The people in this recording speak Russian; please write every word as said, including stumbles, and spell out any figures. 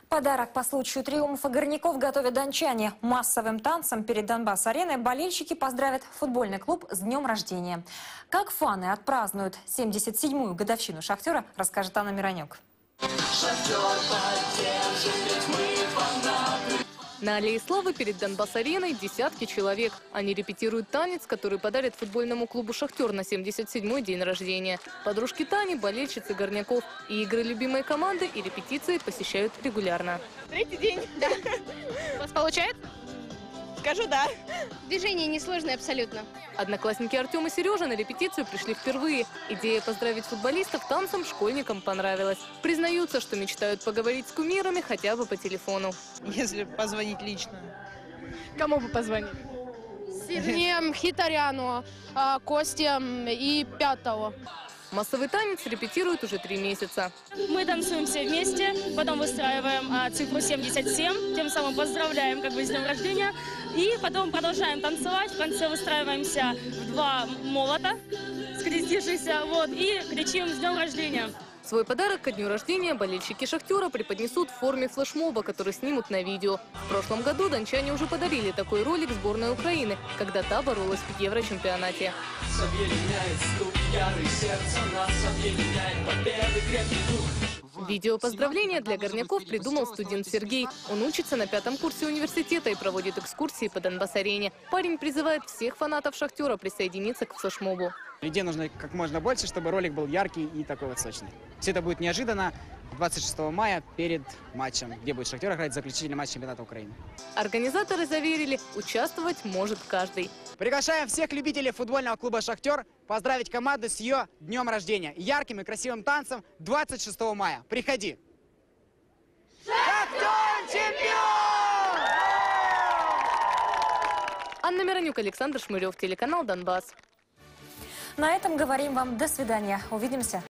Подарок по случаю триумфа горняков готовят дончане. Массовым танцем перед Донбасс-ареной болельщики поздравят футбольный клуб с днем рождения. Как фаны отпразднуют семьдесят седьмую годовщину «Шахтера», расскажет Анна Миронюк. На аллее славы перед Донбасс-ареной десятки человек. Они репетируют танец, который подарят футбольному клубу «Шахтер» на семьдесят седьмой день рождения. Подружки Тани – болельщицы горняков. И игры любимой команды, и репетиции посещают регулярно. Третий день. Да. У вас получается? Скажу да. Движение несложное абсолютно. Одноклассники Артем и Сережа на репетицию пришли впервые. Идея поздравить футболистов танцем школьникам понравилась. Признаются, что мечтают поговорить с кумирами хотя бы по телефону. Если позвонить лично. Кому бы позвонить? Сергеем Хитаряну, а, Косте и Пятого. Массовый танец репетируют уже три месяца. Мы танцуем все вместе, потом выстраиваем а, цифру семьдесят семь, тем самым поздравляем как бы с днем рождения. И потом продолжаем танцевать, в конце выстраиваемся в два молота, скрестившихся, вот, и кричим «С днем рождения!». Свой подарок ко дню рождения болельщики «Шахтера» преподнесут в форме флешмоба, который снимут на видео. В прошлом году дончане уже подарили такой ролик сборной Украины, когда та боролась в Еврочемпионате. Видео поздравления для горняков придумал студент Сергей. Он учится на пятом курсе университета и проводит экскурсии по Донбасс-арене. Парень призывает всех фанатов «Шахтера» присоединиться к флешмобу. Людей нужно как можно больше, чтобы ролик был яркий и такой вот сочный. Все это будет неожиданно двадцать шестого мая перед матчем, где будет «Шахтер» играть заключительный матч чемпионата Украины. Организаторы заверили, участвовать может каждый. Приглашаем всех любителей футбольного клуба «Шахтер» поздравить команду с ее днем рождения. Ярким и красивым танцем двадцать шестого мая. Приходи! Шахтер чемпион! Анна Миронюк, Александр Шмырев, телеканал «Донбасс». На этом говорим вам до свидания. Увидимся.